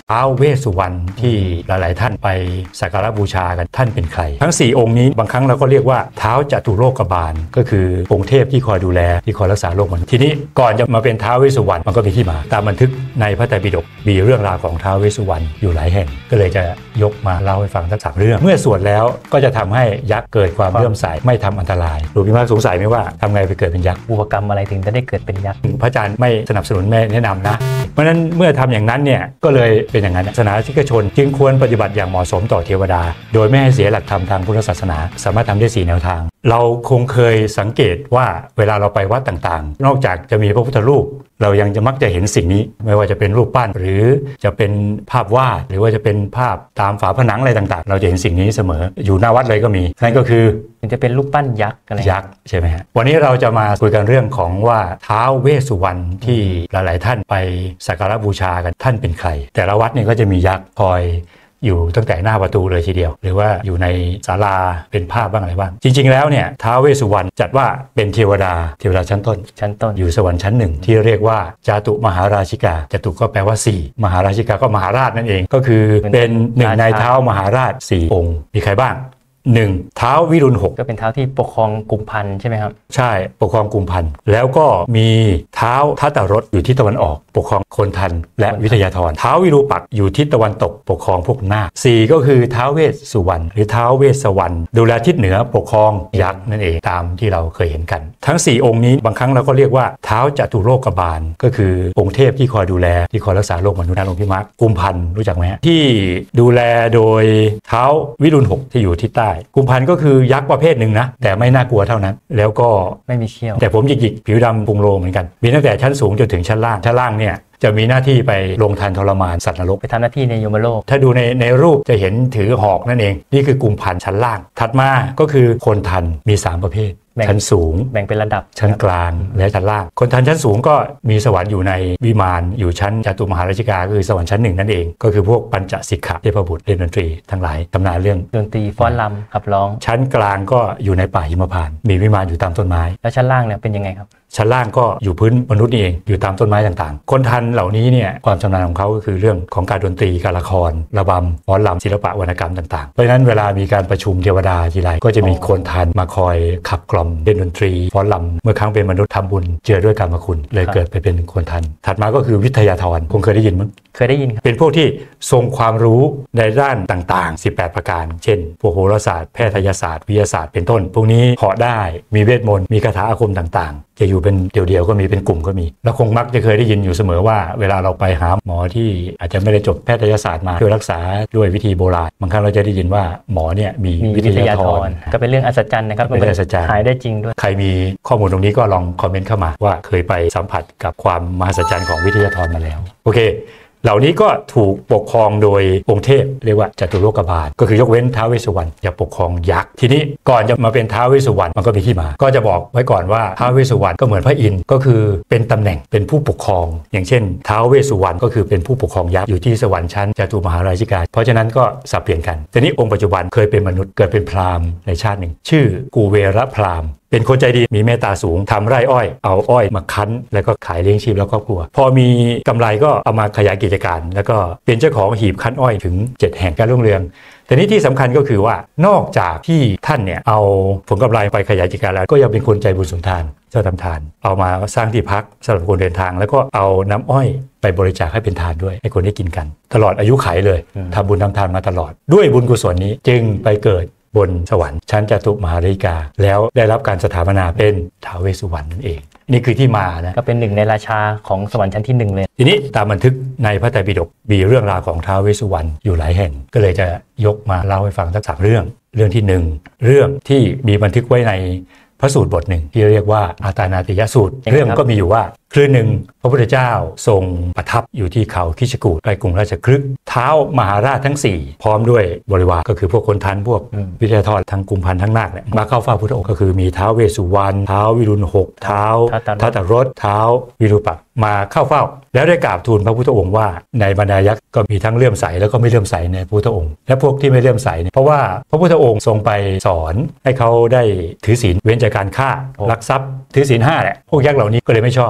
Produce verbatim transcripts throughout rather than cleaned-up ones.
ท้าวเวสสุวรรณที่หลายๆท่านไปสักการะบูชากันท่านเป็นใครทั้งสี่องค์นี้บางครั้งเราก็เรียกว่าท้าวจตุโลกบาลก็คือองค์เทพที่คอยดูแลที่คอยรักษาโลกมนุษย์ทีนี้ก่อนจะมาเป็นท้าวเวสสุวรรณมันก็มีที่มาตามบันทึกในพระไตรปิฎกมีเรื่องราวของท้าวเวสสุวรรณอยู่หลายแห่งก็เลยจะยกมาเล่าให้ฟังสักสามเรื่องเมื่อสวดแล้วก็จะทำให้ยักษ์เกิดความเลื่อมใสไม่ทำอันตรายหลวงพี่มากสงสัยไหมว่าทำไงไปเกิดเป็นยักษ์บุพกรรมอะไรถึงจะได้เกิดเป็นยักษ์พระอาจารย์ไม่สนับสนุนไม่แนะนำนะเพราะฉะนั้นเมื่อทำอย่างนั้นเนี่ยก็เลยเป็นอย่างนั้นศาสนาคริสต์ชนจึงควรปฏิบัติอย่างเหมาะสมต่อเทวดาโดยไม่ให้เสียหลักธรรมทางพุทธศาสนาสามารถทำได้สี่แนวทางเราคงเคยสังเกตว่าเวลาเราไปวัดต่างๆนอกจากจะมีพระพุทธรูปเรายังจะมักจะเห็นสิ่งนี้ไม่ว่าจะเป็นรูปปั้นหรือจะเป็นภาพวาดหรือว่าจะเป็นภาพตามฝาผนังอะไรต่างๆเราจะเห็นสิ่งนี้เสมออยู่หน้าวัดเลยก็มีนั่นก็คือมันจะเป็นรูปปั้นยักษ์อะไรยักษ์ใช่ไหมฮะวันนี้เราจะมาคุยกันเรื่องของว่าท้าวเวสสุวรรณที่หลายๆท่านไปสักการะบูชากันท่านเป็นใครแต่ละวัดนี่ก็จะมียักษ์คอยอยู่ตั้งแต่หน้าประตูเลยทีเดียวหรือว่าอยู่ในศาลาเป็นภาพบ้างอะไรบ้างจริงๆแล้วเนี่ยท้าวเวสสุวรรณจัดว่าเป็นเทวดาเทวดาชั้นต้นชั้นต้นอยู่สวรรค์ชั้นหนึ่งที่เรียกว่าจาตุมหาราชิกาจตุก็แปลว่าสี่มหาราชิกาก็มหาราชนั่นเองก็คือเป็นหนึ่งในเท้ามหาราชสี่องค์มีใครบ้างหนึ่งท้าววิรุณหกก็เป็นเท้าที่ปกครองกุมพันธ์ใช่ไหมครับใช่ปกครองกุมพันธ์แล้วก็มีเท้าทัตตรสอยู่ที่ตะวันออกปกครองคนทันและวิทยาธรท้าววิรูปักษ์อยู่ทิศตะวันตกปกครองพวกนาคสี่ก็คือท้าวเวสสุวรรณหรือท้าวเวสสวรรณดูแลทิศเหนือปกครองยักษ์นั่นเองตามที่เราเคยเห็นกันทั้งสี่องค์นี้บางครั้งเราก็เรียกว่าท้าวจตุโลกบาลก็คือองค์เทพที่คอยดูแลที่คอยรักษาโลกมนุษย์นะหลวงพี่มาร์คกุมพันธ์รู้จักไหมฮะที่ดูแลโดยท้าววิรุณหกที่อยู่ทิศใต้กุมพันธ์ก็คือยักษ์ประเภทหนึ่งนะแต่ไม่น่ากลัวเท่านั้นแล้วก็ไม่มีเขี้ยวแต่ผมหยิกๆผิวดำพุงโลเหมือนกันมีตั้งแต่ชั้นสูงจนถึงชั้นล่างชั้นล่างเนี่ยจะมีหน้าที่ไปลงทันทรมานสัตว์นรกไปทำหน้าที่ในยมโลกถ้าดูในในรูปจะเห็นถือหอกนั่นเองนี่คือกุมพันธ์ชั้นล่างถัดมาก็คือคนทันมีสามประเภทชั้นสูงแบ่งเป็นระดับชั้นกลางและชั้นล่างคนทันชั้นสูงก็มีสวรรค์อยู่ในวิมานอยู่ชั้นจตุมหาราชิกาก็คือสวรรค์ชั้นหนึ่งนั่นเองก็คือพวกปัญจสิกขเทพบุตรเล่นดนตรีทั้งหลายตำนานเรื่องดนตรีฟ้อนรำขับร้องชั้นกลางก็อยู่ในป่าหิมพานต์มีวิมานอยู่ตามต้นไม้แล้วชั้นล่างเนี่ยเป็นยังไงครับชั้นล่างก็อยู่พื้นมนุษย์นี่เองอยู่ตามต้นไม้ต่างๆคนทันเหล่านี้เนี่ยความชำนาญของเขาก็คือเรื่องของการดนตรีการละครระบำฟ้อนรำศิลปะวรรณกรรมต่างๆเพราะฉะนั้นเวลามีการประชุมเทวดาทีไรก็จะมีคนทันมาคอยขับกล่อมเล่นดนตรีฟ้อนรำเมื่อครั้งเป็นมนุษย์ทำบุญเจือด้วยกรรมคุณเลยเกิดไปเป็นคนทันถัดมาก็คือวิทยาธรคงเคยได้ยินมั้งเคยได้ยินครับเป็นพวกที่ทรงความรู้ในด้านต่างๆสิบแปดประการเช่นพวกโหราศาสตร์แพทยศาสตร์วิทยาศาสตร์เป็นต้นพวกนี้เหาะได้มีเวทมนต์มีคาถาอาคมต่างๆจะอยู่เป็นเดี่ยวๆก็มีเป็นกลุ่มก็มีแล้วคงมักจะเคยได้ยินอยู่เสมอว่าเวลาเราไปหาหมอที่อาจจะไม่ได้จบแพทยศาสตร์มาเพื่อรักษาด้วยวิธีโบราณบางครั้งเราจะได้ยินว่าหมอเนี่ยมีวิทยาธรก็เป็นเรื่องอัศจรรย์นะครับเป็นเรื่องอัศจรรย์หายได้จริงด้วยใครมีข้อมูลตรงนี้ก็ลองคอมเมนต์เข้ามาว่าเคยไปสัมผัสกับความมหัศจรรย์ของวิทยาธรมาแล้วโอเคเหล่านี้ก็ถูกปกครองโดยองค์เทพเรียกว่าจตุโลกบาลก็คือยกเว้นท้าวเวสสุวรรณจะปกครองยักษ์ทีนี้ก่อนจะมาเป็นท้าวเวสสุวรรณมันก็มีที่มาก็จะบอกไว้ก่อนว่าท้าวเวสสุวรรณก็เหมือนพระอินทร์ก็คือเป็นตำแหน่งเป็นผู้ปกครองอย่างเช่นท้าวเวสสุวรรณก็คือเป็นผู้ปกครองยักษ์อยู่ที่สวรรค์ชั้นจตุมหาราชิกาเพราะฉะนั้นก็สับเปลี่ยนกันทีนี้องค์ปัจจุบันเคยเป็นมนุษย์เกิดเป็นพราหมณ์ในชาติหนึ่งชื่อกูเวรพราหมณ์เป็นคนใจดีมีเมตตาสูงทำไร่อ้อยเอาอ้อยมาคั้นแล้วก็ขายเลี้ยงชีพแล้วครอบครัวพอมีกำไรก็เอามาขยายกิจการแล้วก็เป็นเจ้าของหีบคั้นอ้อยถึงเจ็ดแห่งการรุ่งเรืองแต่นี้ที่สำคัญก็คือว่านอกจากที่ท่านเนี่ยเอาผลกำไรไปขยายกิจการแล้วก็ยังเป็นคนใจบุญสุนทานเจ้าทำทานเอามาสร้างที่พักสำหรับคนเดินทางแล้วก็เอาน้ำอ้อยไปบริจาคให้เป็นทานด้วยให้คนได้กินกันตลอดอายุขัยเลยทำบุญทำทานมาตลอดด้วยบุญกุศลนี้จึงไปเกิดบนสวรรค์ชั้นจตุมหาราชิกาแล้วได้รับการสถาปนาเป็นท้าวเวสสุวรรณนั่นเองนี่คือที่มานะก็เป็นหนึ่งในราชาของสวรรค์ชั้นที่หนึ่งเลยทีนี้ตามบันทึกในพระไตรปิฎกมีเรื่องราวของท้าวเวสสุวรรณอยู่หลายแห่งก็เลยจะยกมาเล่าให้ฟังสักสามเรื่องเรื่องที่หนึ่งเรื่องที่มีบันทึกไว้ในพระสูตรบทหนึ่งที่เรียกว่าอาตานาติยสูตรเรื่องก็มีอยู่ว่าคลื่นหนึ่งพระพุทธเจ้าทรงประทับอยู่ที่เขาคิชกูฏใกล้กรุงราชคฤห์ท้าวมหาราชทั้งสี่พร้อมด้วยบริวารก็คือพวกคนทันพวกวิทยาธรทั้งกุมพันธ์ทั้งนาคเนี่ยมาเข้าเฝ้าพระพุทธองค์ก็คือมีท้าวเวสสุวรรณท้าววิรุณหกท้าวทัตตรสท้าววิรูปักษ์มาเข้าเฝ้าแล้วได้กราบทูลพระพุทธองค์ว่าในบรรดายักษ์ก็มีทั้งเลื่อมใสแล้วก็ไม่เลื่อมใสในพระพุทธองค์และพวกที่ไม่เลื่อมใสเนี่ยเพราะว่าพระพุทธองค์ทรงไปสอนให้เขาได้ถือศีลเว้นจากการฆ่าลักทรัพย์ถือศีลห้าแหละพวกยักษ์เหล่านี้ก็เลยไม่ชอบ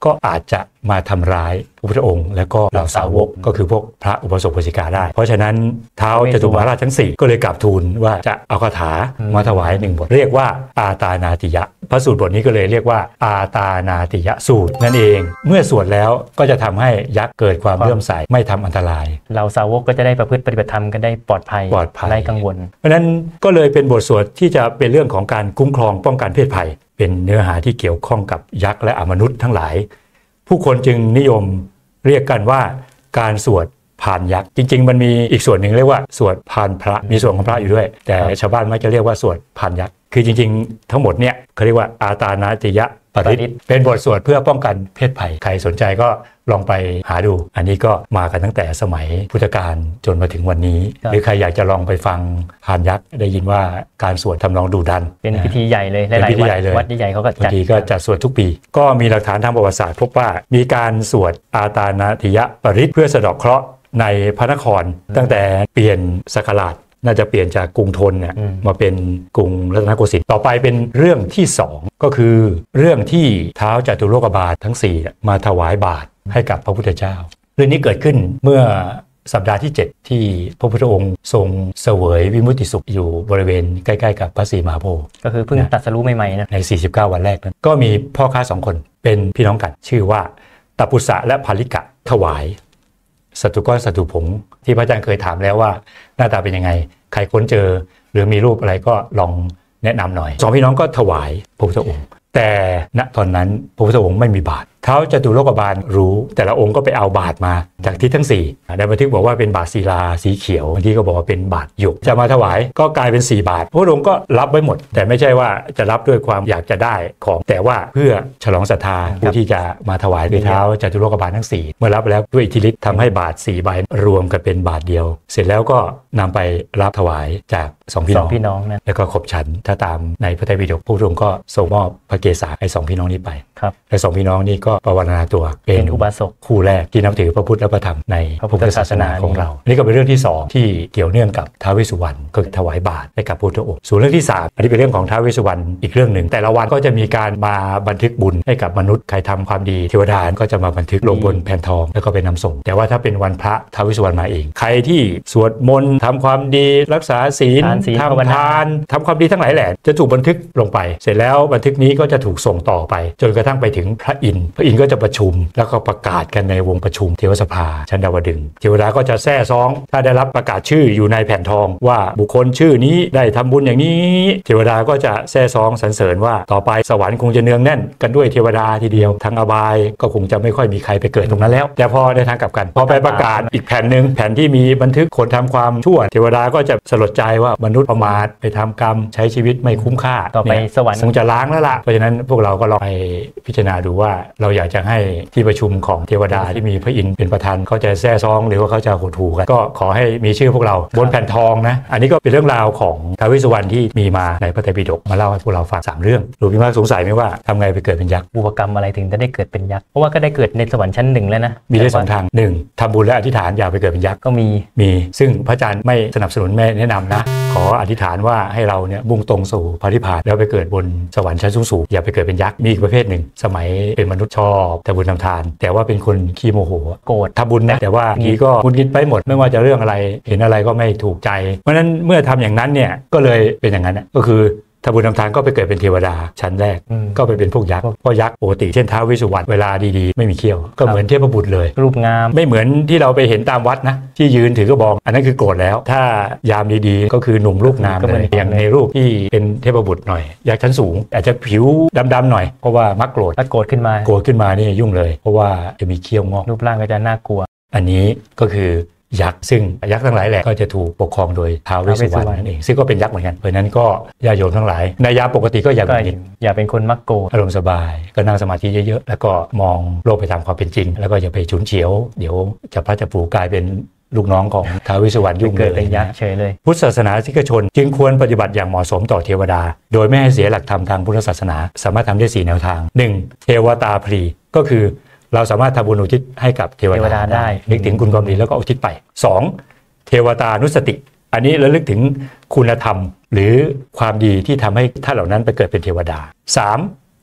ก็อาจจะมาทำร้ายพระพุทธองค์และก็เหล่าสาวกก็คือพวกพระอุปสมบทอุบาสิกาได้เพราะฉะนั้นท้าวจตุมหาราชทั้งสี่ก็เลยกราบทูลว่าจะเอาคาถามาถวายหนึ่งบทเรียกว่าอาตานาติยะพระสูตรบทนี้ก็เลยเรียกว่าอาตานาติยะสูตรนั่นเองเมื่อสวดแล้วก็จะทำให้ยักษ์เกิดความเลื่อมใสไม่ทำอันตรายเราสาวกก็จะได้ประพฤติปฏิบัติธรรมกันได้ปลอดภัยปลอดภัยไร้กังวลเพราะนั้นก็เลยเป็นบทสวดที่จะเป็นเรื่องของการคุ้มครองป้องกันเพศภัยเป็นเนื้อหาที่เกี่ยวข้องกับยักษ์และอมนุษย์ทั้งหลายผู้คนจึงนิยมเรียกกันว่าการสวดพานยักษ์จริงๆมันมีอีกส่วนหนึ่งเรียกว่าสวดพานพระมีส่วนของพระอยู่ด้วยแต่ชาวบ้านมักจะเรียกว่าสวดพานยักษ์คือจริงๆทั้งหมดเนี่ยเขาเรียกว่าอาตานาติยะปริตเป็นบทสวดเพื่อป้องกันเพศภัยใครสนใจก็ลองไปหาดูอันนี้ก็มากันตั้งแต่สมัยพุทธกาลจนมาถึงวันนี้หรือใครอยากจะลองไปฟังพานยักษ์ได้ยินว่าการสวดทำนองดุดันเป็นพิธีใหญ่เลยหลายๆวัดใหญ่ๆเขาก็จัดก็จัดสวดทุกปีก็มีหลักฐานทางประวัติศาสตร์พบว่ามีการสวดอาตานาติยะปริตเพื่อสะเดาะเคราะห์ในพระนครตั้งแต่เปลี่ยนศักราชน่าจะเปลี่ยนจากกรุงธนเนี่ยมาเป็นกรุงรัตนโกสินทร์ต่อไปเป็นเรื่องที่สองก็คือเรื่องที่ท้าวจตุโลกบาททั้งสี่มาถวายบาตรให้กับพระพุทธเจ้าเรื่องนี้เกิดขึ้นเมื่อสัปดาห์ที่เจ็ดที่พระพุทธองค์ทรงเสวยวิมุตติสุขอยู่บริเวณใกล้ๆกับพระศรีมหาโพธิ์ก็คือเพิ่งตรัสรู้ใหม่ๆนะในสี่สิบเก้าวันแรกนั้นก็มีพ่อค้าสองคนเป็นพี่น้องกันชื่อว่าตัปปุสะและภาลิกะถวายสัตุก้อนสัตุผงที่พระอาจารย์เคยถามแล้วว่าหน้าตาเป็นยังไงใครค้นเจอหรือมีรูปอะไรก็ลองแนะนำหน่อยสองพี่น้องก็ถวายพระพุทธองค์แต่ณตอนนั้นพระพุทธองค์ไม่มีบาตรท้าวจตุโลกบาลรู้แต่ละองค์ก็ไปเอาบาตรมาจากทิศทั้งสี่ในบันทึกบอกว่าเป็นบาตรศิลาสีเขียวบางทีก็บอกว่าเป็นบาตรหยกจะมาถวายก็กลายเป็นสี่บาตรพระองค์ก็รับไว้หมดแต่ไม่ใช่ว่าจะรับด้วยความอยากจะได้ของแต่ว่าเพื่อฉลองศรัทธาผู้ที่จะมาถวายด้วยท้าวจตุโลกบาลทั้งสี่เมื่อรับแล้วด้วยอิทธิฤทธิ์ทำให้บาตรสี่ใบรวมกันเป็นบาตรเดียวเสร็จแล้วก็นำไปรับถวายจากสองพี่น้องนะแล้วก็ขบฉันถ้าตามในพระไตรปิฎกพระพุทธองค์ก็ทรงมอบพระเกศาให้สองพี่น้องนี้ไปและสองพี่น้องนี้ก็ปวารณาตัวเป็นอุบาสกคู่แรกที่นับถือพระพุทธและพระธรรมในพระพุทธศาสนาของเรานี่ก็เป็นเรื่องที่สองที่เกี่ยวเนื่องกับท้าวเวสสุวรรณก็ถวายบาตรให้กับพระพุทธองค์ส่วนเรื่องที่สามอันนี้เป็นเรื่องของท้าวเวสสุวรรณอีกเรื่องหนึ่งแต่ละวันก็จะมีการมาบันทึกบุญให้กับมนุษย์ใครทำความดีเทวดาก็จะมาบันทึกลงบนแผ่นทองแล้วก็ไปนำส่งแต่ว่าถ้าเป็นวันพระท้าวเวสสุวรรณมาเองใครที่สวดมนต์ทำความดีรักษาศีลทำทานทำความดีทั้งหลายแหละจะถูกบันทึกลงไปเสร็จแล้วบันทึกนี้ก็จะถูกส่งต่อไปจนกระทั่งไปถึงพระอินทร์พระอินทร์ก็จะประชุมแล้วก็ประกาศกันในวงประชุมเทวสภาชั้นดาวดึงส์เทวดาก็จะแซ่ซ้องถ้าได้รับประกาศชื่ออยู่ในแผ่นทองว่าบุคคลชื่อนี้ได้ทำบุญอย่างนี้เทวดาก็จะแซ่ซ้องสรรเสริญว่าต่อไปสวรรค์คงจะเนืองแน่นกันด้วยเทวดาทีเดียวทางอบายก็คงจะไม่ค่อยมีใครไปเกิดตรงนั้นแล้วแต่พอในทางกลับกันพอไปประกาศอีกแผ่นหนึ่งแผ่นที่มีบันทึกคนทำความชั่วเทวดาก็จะสลดใจว่ามนุษย์ประมาทไปทำกรรมใช้ชีวิตไม่คุ้มค่าต่อไปสวรรค์คงจะล้างแล้วล่ะเพราะฉะนั้นพวกเราก็ลองไปพิจารณาดูว่าเราอยากจะให้ที่ประชุมของเทวดาที่มีพระอินทร์เป็นประธานเขาจะแซ่ซ้องหรือว่าเขาจะหดหู่กันก็ขอให้มีชื่อพวกเราบนแผ่นทองนะอันนี้ก็เป็นเรื่องราวของท้าวเวสสุวรรณที่มีมาในพระไตรปิฎกมาเล่าให้พวกเราฟังสามเรื่องหลวงพี่มากสงสัยไหมว่าทำไงไปเกิดเป็นยักษ์บุพกรรมอะไรถึงจะได้เกิดเป็นยักษ์เพราะว่าก็ได้เกิดในสวรรค์ชั้นหนึ่งแล้วนะมีได้สองทางหนึ่งทำบุญและอธิษฐานอย่าไปเกิดเป็นยักษ์ก็มีมีซึ่งพระอาจารย์ไม่สนับสนุนไม่แนะนำนะขออธิษฐานว่าให้เราเนี่ยมุ่งตรงสู่พระนิพพานแล้วไปเกิดบนสวรรค์ชั้นสูงๆอย่าไปเกิดเป็นยักษ์มีอีกประเภทหนึ่งสมัยเป็นมนุษย์ชอบแต่บุญทำทานแต่ว่าเป็นคนขี้โมโหโกรธทำบุญนะแต่ว่าทีก็บุญกินไปหมดไม่ว่าจะเรื่องอะไรเห็นอะไรก็ไม่ถูกใจเพราะฉะนั้นเมื่อทำอย่างนั้นเนี่ยก็เลยเป็นอย่างนั้นก็คือถ้าบุญทำทานก็ไปเกิดเป็นเทวดาชั้นแรกก็ไปเป็นพวกยักษ์เพราะยักษ์ปกติเช่นท้าวเวสสุวรรณเวลาดีๆไม่มีเขี้ยวก็เหมือนเทพบุตรเลยรูปงามไม่เหมือนที่เราไปเห็นตามวัดนะที่ยืนถือกระบองอันนั้นคือโกรธแล้วถ้ายามดีๆก็คือหนุ่มรูปงามเลยอย่างในรูปที่เป็นเทพบุตรหน่อยยักษ์ชั้นสูงอาจจะผิวดำๆหน่อยเพราะว่ามักโกรธถ้าโกรธขึ้นมาโกรธขึ้นมานี่ยุ่งเลยเพราะว่าจะมีเขี้ยวงอกรูปร่างก็จะน่ากลัวอันนี้ก็คือยักษ์ซึ่งยักษ์ทั้งหลายแหละก็จะถูกปกครองโดยท้าวเวสสุวรรณนั่นเองซึ่งก็เป็นยักษ์เหมือนกันเพราะนั้นก็ญาติโยมทั้งหลายในยามปกติก็อย่าเป็นอย่าเป็นคนมักโกรธอารมณ์สบายก็นั่งสมาธิเยอะๆแล้วก็มองโลกไปตามความเป็นจริงแล้วก็อย่าไปฉุนเฉียวเดี๋ยวจะพลัดจะผลูกลายเป็นลูกน้องของท้าวเวสสุวรรณยุ่งเลยเป็นยักษ์เฉยเลยพุทธศาสนาสิกชนจึงควรปฏิบัติอย่างเหมาะสมต่อเทวดาโดยไม่ให้เสียหลักธรรมทางพุทธศาสนาสามารถทำได้สี่แนวทางหนึ่งเทวตาพรีก็คือเราสามารถทำบุญอุทิศให้กับเทวดาได้นึกถึงคุณความดีแล้วก็อุทิศไปสองเทวตานุสติอันนี้ระลึกถึงคุณธรรมหรือความดีที่ทำให้ท่านเหล่านั้นไปเกิดเป็นเทวดาสาม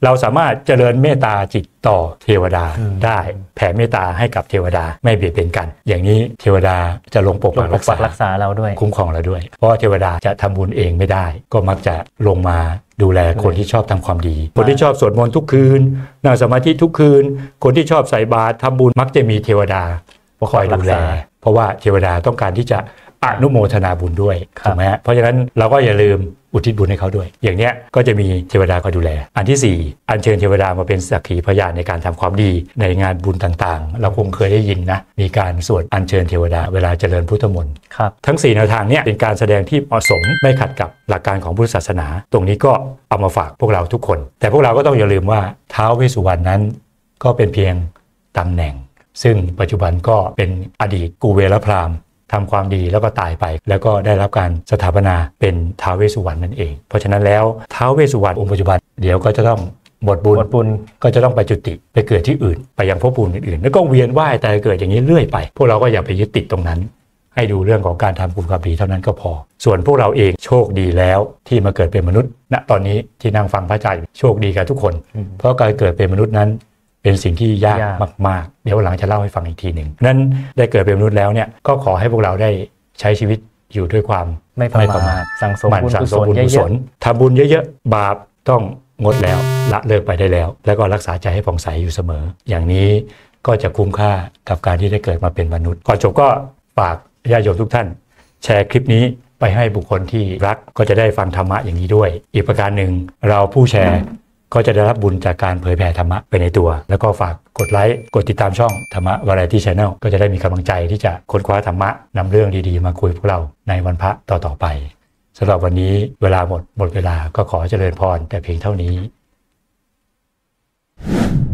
เราสามารถเจริญเมตตาจิตต่อเทวดาได้แผ่เมตตาให้กับเทวดาไม่เบียดเบียนกันอย่างนี้เทวดาจะลงปกปักรักษารักษาเราด้วยคุ้มครองเราด้วยเพราะเทวดาจะทำบุญเองไม่ได้ก็มักจะลงมาดูแลคนที่ชอบทำความดีคนที่ชอบสวดมนต์ทุกคืนนั่งสมาธิทุกคืนคนที่ชอบใส่บาตรทำบุญมักจะมีเทวดาคอยดูแลเพราะว่าเทวดาต้องการที่จะอนุโมทนาบุญด้วยถูกไหมฮะเพราะฉะนั้นเราก็อย่าลืมอุทิศบุญให้เขาด้วยอย่างเนี้ยก็จะมีเทวดาคอยดูแลอันที่สี่อัญเชิญเทวดามาเป็นสักขีพยานในการทำความดีในงานบุญต่างๆเราคงเคยได้ยินนะมีการสวดอัญเชิญเทวดาเวลาเจริญพุทธมนต์ทั้งสี่แนวทางเนี้ยเป็นการแสดงที่เหมาะสมไม่ขัดกับหลักการของพุทธศาสนาตรงนี้ก็เอามาฝากพวกเราทุกคนแต่พวกเราก็ต้องอย่าลืมว่าท้าวเวสสุวรรณนั้นก็เป็นเพียงตำแหน่งซึ่งปัจจุบันก็เป็นอดีตกูเวรพราหมณ์ทำความดีแล้วก็ตายไปแล้วก็ได้รับการสถาปนาเป็นท้าวเวสสุวรรณนั่นเองเพราะฉะนั้นแล้วท้าวเวสสุวรรณองค์ปัจจุบันเดี๋ยวก็จะต้องหมดบุญหมดบุญก็จะต้องไปจุติไปเกิดที่อื่นไปยังภพภูมิอื่นๆแล้วก็เวียนว่ายแต่เกิดอย่างนี้เรื่อยไปพวกเราก็อย่าไปยึดติดตรงนั้นให้ดูเรื่องของการทำบุญความดีเท่านั้นก็พอส่วนพวกเราเองโชคดีแล้วที่มาเกิดเป็นมนุษย์ณตอนนี้ที่นั่งฟังพระอาจารย์โชคดีกันทุกคนเพราะการเกิดเป็นมนุษย์นั้นเป็นสิ่งที่ยากมากๆเดี๋ยวหลังจะเล่าให้ฟังอีกทีหนึ่งนั้นได้เกิดเป็นมนุษย์แล้วเนี่ยก็ขอให้พวกเราได้ใช้ชีวิตอยู่ด้วยความไม่ประมาทสั่งสมบุญกุศลทำบุญเยอะๆบาปต้องงดแล้วละเลิกไปได้แล้วแล้วก็รักษาใจให้ผ่องใสอยู่เสมออย่างนี้ก็จะคุ้มค่ากับการที่ได้เกิดมาเป็นมนุษย์ก่อนจบก็ฝากญาติโยมทุกท่านแชร์คลิปนี้ไปให้บุคคลที่รักก็จะได้ฟังธรรมะอย่างนี้ด้วยอีกประการหนึ่งเราผู้แชร์ก็จะได้รับบุญจากการเผยแผ่ธรรมะไปในตัวแล้วก็ฝากกดไลค์กดติดตามช่องธรรมะ Variety Channel ก็จะได้มีกำลังใจที่จะค้นคว้าธรรมะนำเรื่องดีๆมาคุยพวกเราในวันพระต่อๆไปสำหรับวันนี้เวลาหมดหมดเวลาก็ขอเจริญพรแต่เพียงเท่านี้